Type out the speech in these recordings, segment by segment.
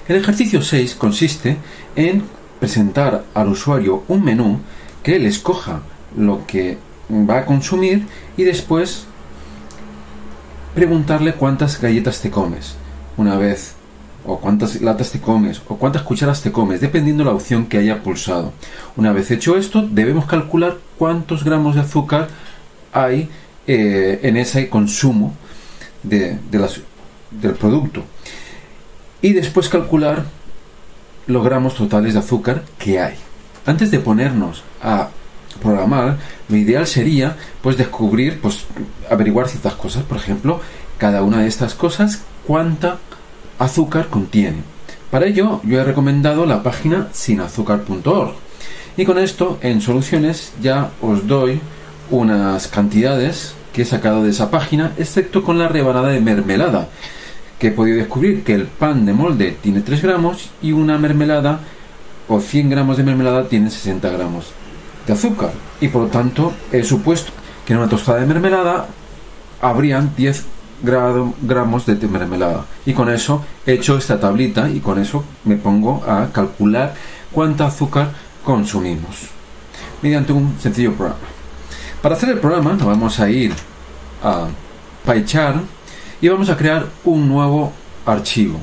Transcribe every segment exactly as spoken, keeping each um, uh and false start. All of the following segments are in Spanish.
El ejercicio seis consiste en presentar al usuario un menú que él escoja lo que va a consumir y después preguntarle cuántas galletas te comes una vez, o cuántas latas te comes, o cuántas cucharas te comes, dependiendo de la opción que haya pulsado. Una vez hecho esto, debemos calcular cuántos gramos de azúcar hay eh, en ese consumo de, de las, del producto. Y después calcular los gramos totales de azúcar que hay. Antes de ponernos a programar, lo ideal sería pues descubrir, pues averiguar ciertas cosas. Por ejemplo, cada una de estas cosas, cuánta azúcar contiene. Para ello, yo he recomendado la página sin azúcar punto org. Y con esto, en soluciones, ya os doy unas cantidades que he sacado de esa página, excepto con la rebanada de mermelada, que he podido descubrir que el pan de molde tiene tres gramos y una mermelada o cien gramos de mermelada tiene sesenta gramos de azúcar. Y por lo tanto, he supuesto que en una tostada de mermelada habrían diez gramos de mermelada. Y con eso he hecho esta tablita y con eso me pongo a calcular cuánta azúcar consumimos mediante un sencillo programa. Para hacer el programa nos vamos a ir a PyCharm y vamos a crear un nuevo archivo.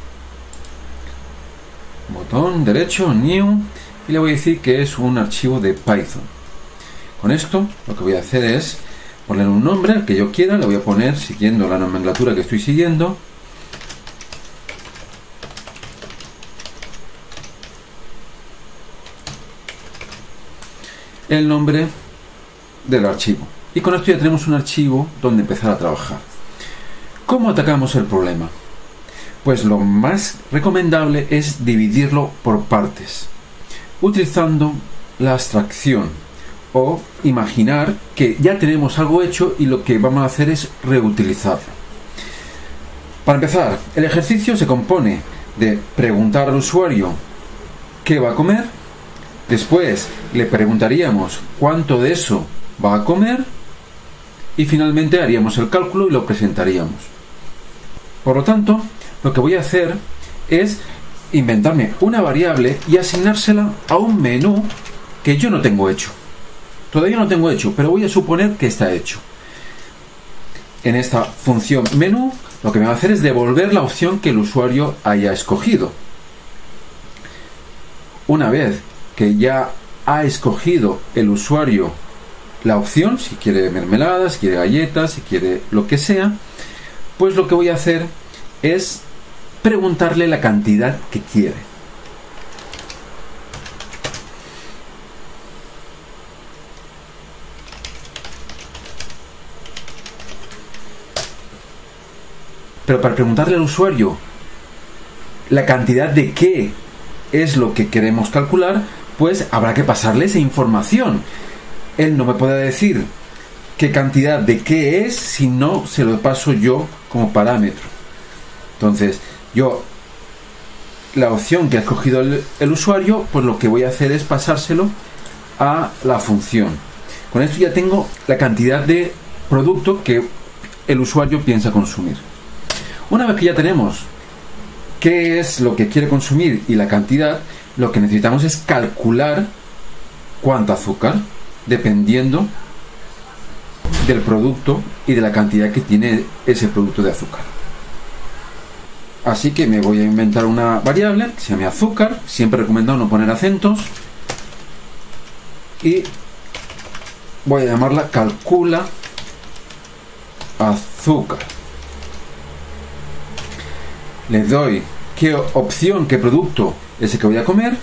Botón derecho, New, y le voy a decir que es un archivo de Python. Con esto lo que voy a hacer es poner un nombre al que yo quiera. Le voy a poner, siguiendo la nomenclatura que estoy siguiendo, el nombre del archivo. Y con esto ya tenemos un archivo donde empezar a trabajar. ¿Cómo atacamos el problema? Pues lo más recomendable es dividirlo por partes, utilizando la abstracción, o imaginar que ya tenemos algo hecho y lo que vamos a hacer es reutilizarlo. Para empezar, el ejercicio se compone de preguntar al usuario qué va a comer, después le preguntaríamos cuánto de eso va a comer y finalmente haríamos el cálculo y lo presentaríamos. Por lo tanto, lo que voy a hacer es inventarme una variable y asignársela a un menú que yo no tengo hecho. Todavía no tengo hecho, pero voy a suponer que está hecho. En esta función menú, lo que me va a hacer es devolver la opción que el usuario haya escogido. Una vez que ya ha escogido el usuario la opción, si quiere mermelada, si quiere galletas, si quiere lo que sea, pues lo que voy a hacer es preguntarle la cantidad que quiere. Pero para preguntarle al usuario la cantidad de qué es lo que queremos calcular, pues habrá que pasarle esa información. Él no me puede decir qué cantidad de qué es si no se lo paso yo como parámetro. Entonces, yo, la opción que ha escogido el, el usuario, pues lo que voy a hacer es pasárselo a la función. Con esto ya tengo la cantidad de producto que el usuario piensa consumir. Una vez que ya tenemos qué es lo que quiere consumir y la cantidad, lo que necesitamos es calcular cuánto azúcar, dependiendo del producto y de la cantidad que tiene ese producto de azúcar. Así que me voy a inventar una variable que se llame azúcar, siempre recomendado no poner acentos, y voy a llamarla calcula azúcar. Le doy qué opción, qué producto es el que voy a comer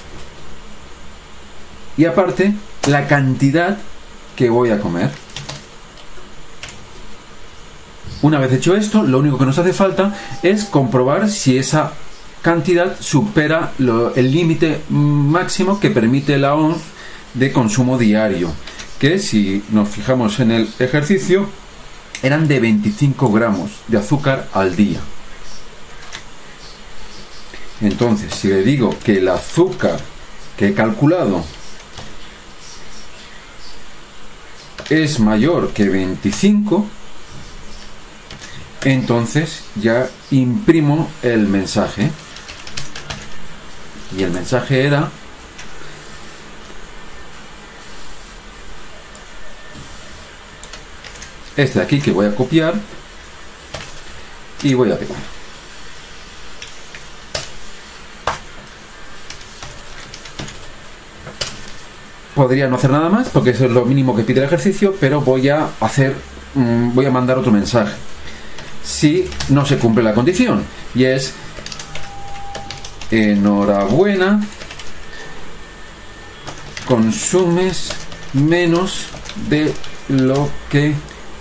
y aparte la cantidad que voy a comer. Una vez hecho esto, lo único que nos hace falta es comprobar si esa cantidad supera lo, el límite máximo que permite la O M S de consumo diario, que si nos fijamos en el ejercicio eran de veinticinco gramos de azúcar al día. Entonces, si le digo que el azúcar que he calculado es mayor que veinticinco, entonces ya imprimo el mensaje. Y el mensaje era este de aquí, que voy a copiar y voy a pegar. Podría no hacer nada más porque eso es lo mínimo que pide el ejercicio, pero voy a hacer mmm, voy a mandar otro mensaje si no se cumple la condición, y es: enhorabuena, consumes menos de lo que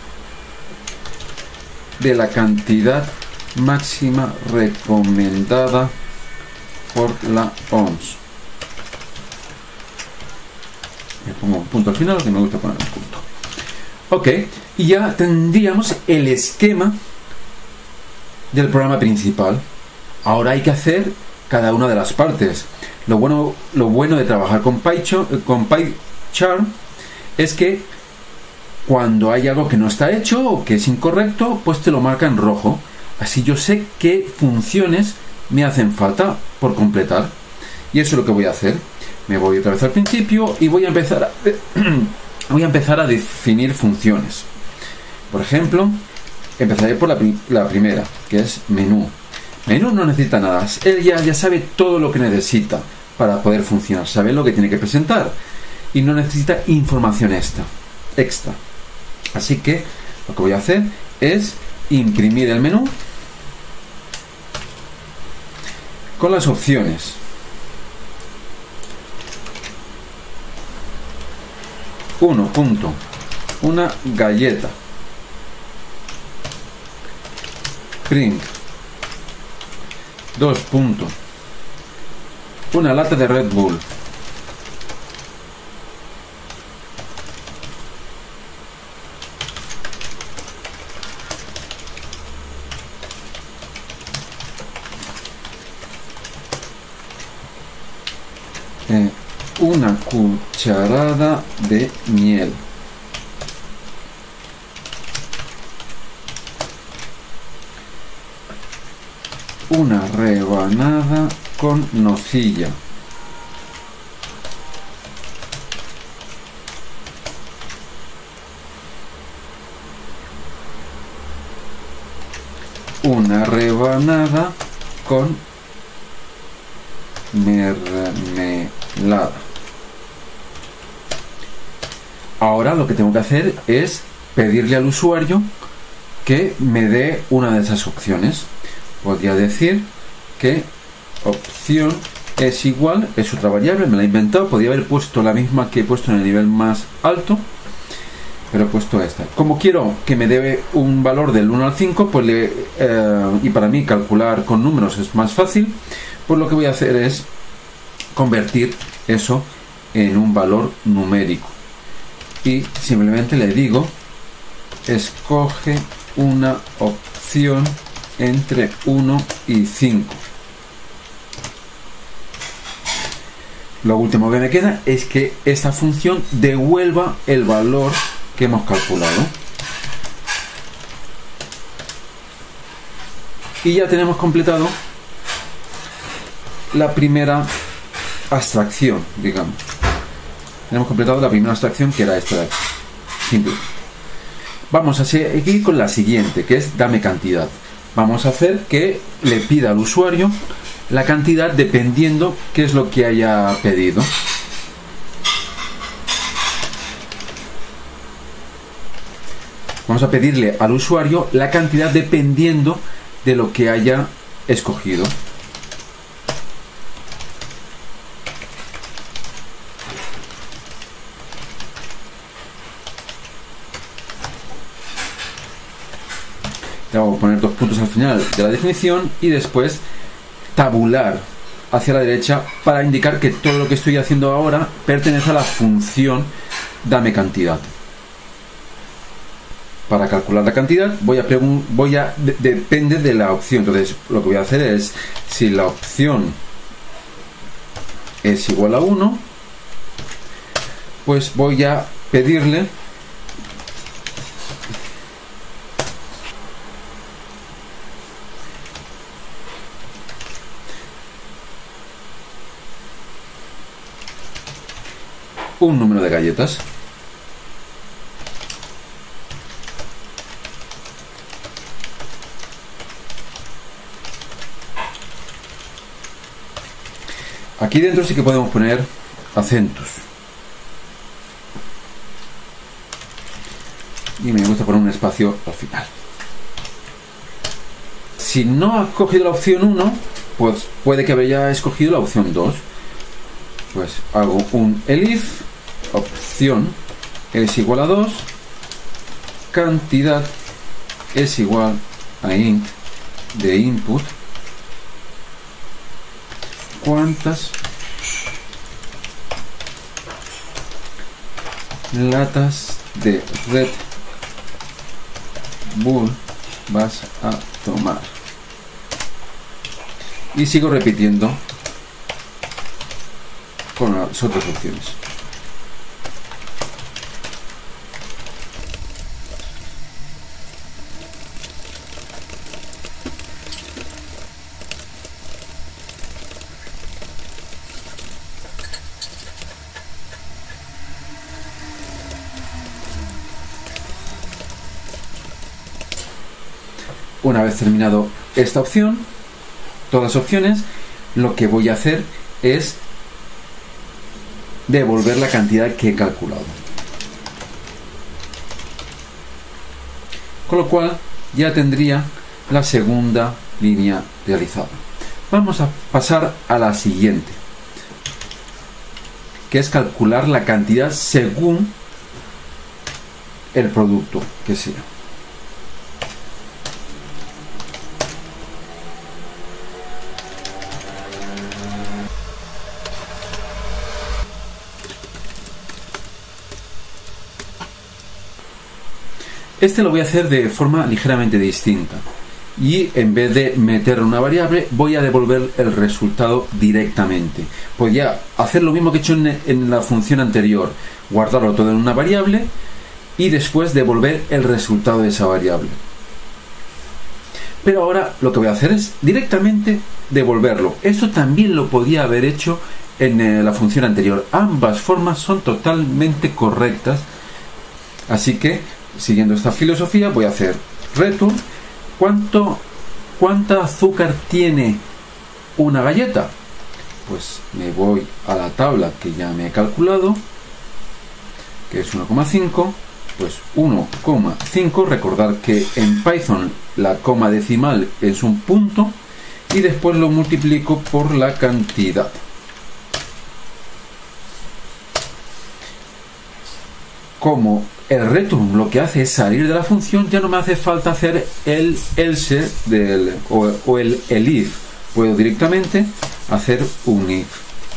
de la cantidad máxima recomendada por la O M S. Le pongo un punto al final, que me gusta poner un punto. Ok, y ya tendríamos el esquema del programa principal. Ahora hay que hacer cada una de las partes. Lo bueno, lo bueno de trabajar con PyCharm, con PyCharm es que cuando hay algo que no está hecho o que es incorrecto, pues te lo marca en rojo. Así yo sé qué funciones me hacen falta por completar. Y eso es lo que voy a hacer. Me voy otra vez al principio y voy a empezar a, voy a, empezar a definir funciones. Por ejemplo, empezaré por la, la primera, que es menú. Menú no necesita nada. Él ya, ya sabe todo lo que necesita para poder funcionar. Sabe lo que tiene que presentar. Y no necesita información extra. extra. Así que lo que voy a hacer es imprimir el menú con las opciones. uno punto, una galleta. Print. dos puntos, una lata de Red Bull. Eh, una cucharada de miel. Una rebanada con nocilla. Una rebanada con mermelada. Ahora lo que tengo que hacer es pedirle al usuario que me dé una de esas opciones. Podría decir que opción es igual, es otra variable, me la he inventado, podría haber puesto la misma que he puesto en el nivel más alto, pero he puesto esta. Como quiero que me dé un valor del uno al cinco, pues le, eh, y para mí calcular con números es más fácil, pues lo que voy a hacer es convertir eso en un valor numérico. Y simplemente le digo, escoge una opción entre uno y cinco. Lo último que me queda es que esta función devuelva el valor que hemos calculado. Y ya tenemos completado la primera abstracción, digamos. Tenemos completado la primera abstracción, que era esta de aquí. Simple. Vamos a seguir con la siguiente, que es dame cantidad. Vamos a hacer que le pida al usuario la cantidad dependiendo qué es lo que haya pedido. Vamos a pedirle al usuario la cantidad dependiendo de lo que haya escogido. Vamos a poner dos puntos al final de la definición y después tabular hacia la derecha para indicar que todo lo que estoy haciendo ahora pertenece a la función dame cantidad. Para calcular la cantidad voy a voy a de, depende de la opción. Entonces lo que voy a hacer es, si la opción es igual a uno, pues voy a pedirle un número de galletas. Aquí dentro sí que podemos poner acentos. Y me gusta poner un espacio al final. Si no has cogido la opción uno, pues puede que haya escogido la opción dos. Pues hago un elif, opción es igual a dos, cantidad es igual a int de input, cuántas latas de Red Bull vas a tomar. Y sigo repitiendo con las otras opciones. Una vez terminado esta opción, todas las opciones, lo que voy a hacer es devolver la cantidad que he calculado. Con lo cual ya tendría la segunda línea realizada. Vamos a pasar a la siguiente, que es calcular la cantidad según el producto que sea. Este lo voy a hacer de forma ligeramente distinta y en vez de meter una variable voy a devolver el resultado directamente. Podría hacer lo mismo que he hecho en, en la función anterior, guardarlo todo en una variable y después devolver el resultado de esa variable. Pero ahora lo que voy a hacer es directamente devolverlo. Esto también lo podía haber hecho en eh, la función anterior. Ambas formas son totalmente correctas, así que siguiendo esta filosofía voy a hacer return cuánto cuánta azúcar tiene una galleta. Pues me voy a la tabla que ya me he calculado, que es uno coma cinco. Pues uno coma cinco, recordar que en Python la coma decimal es un punto y después lo multiplico por la cantidad. Como el return lo que hace es salir de la función, ya no me hace falta hacer el else del, o, o el elif. Puedo directamente hacer un if.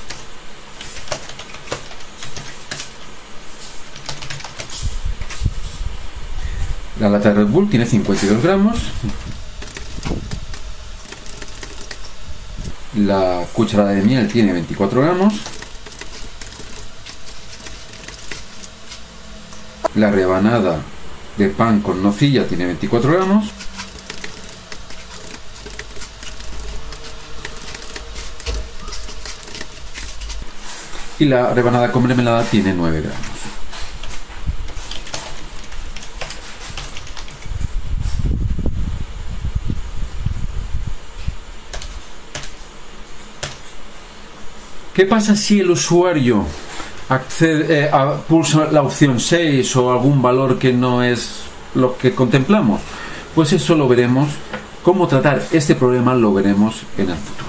La lata de Red Bull tiene cincuenta y dos gramos. La cucharada de miel tiene veinticuatro gramos. La rebanada de pan con nocilla tiene veinticuatro gramos. Y la rebanada con mermelada tiene nueve gramos. ¿Qué pasa si el usuario accede, eh, a, pulsa la opción seis o algún valor que no es lo que contemplamos? Pues eso lo veremos, cómo tratar este problema lo veremos en el futuro.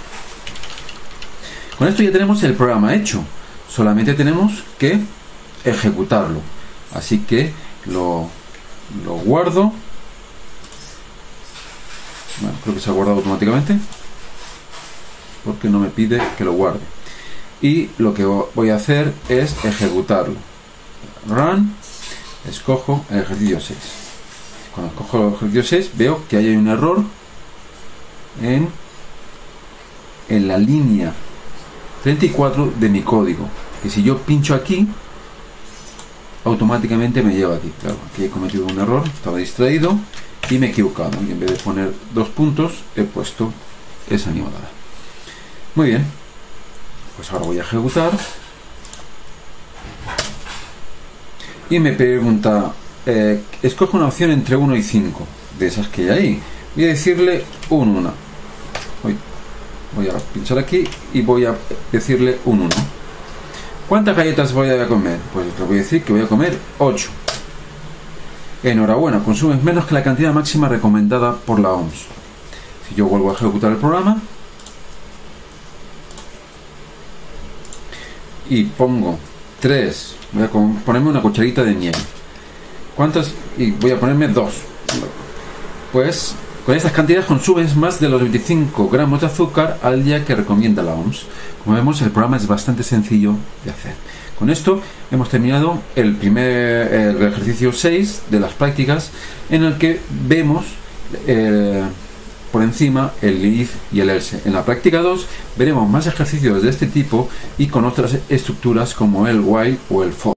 Con esto ya tenemos el programa hecho, solamente tenemos que ejecutarlo. Así que lo, lo guardo. Bueno, creo que se ha guardado automáticamente porque no me pide que lo guarde. Y lo que voy a hacer es ejecutarlo. Run, escojo el ejercicio seis. Cuando escojo el ejercicio seis veo que hay un error en, en la línea treinta y cuatro de mi código, que si yo pincho aquí automáticamente me lleva aquí. Claro, aquí he cometido un error, estaba distraído y me he equivocado, y en vez de poner dos puntos he puesto esa animalada. Muy bien, pues ahora voy a ejecutar y me pregunta, eh, escoge una opción entre uno y cinco, de esas que hay ahí. Voy a decirle un uno. Voy, voy a pinchar aquí y voy a decirle un uno. ¿Cuántas galletas voy a comer? Pues le voy a decir que voy a comer ocho. Enhorabuena, consumes menos que la cantidad máxima recomendada por la O M S. Si yo vuelvo a ejecutar el programa y pongo tres, voy a ponerme una cucharita de miel. ¿Cuántas? Y voy a ponerme dos. Pues con estas cantidades consumes más de los veinticinco gramos de azúcar al día que recomienda la O M S. Como vemos, el programa es bastante sencillo de hacer. Con esto hemos terminado el primer el ejercicio seis de las prácticas, en el que vemos eh, por encima el if y el else. En la práctica dos veremos más ejercicios de este tipo y con otras estructuras como el while o el for.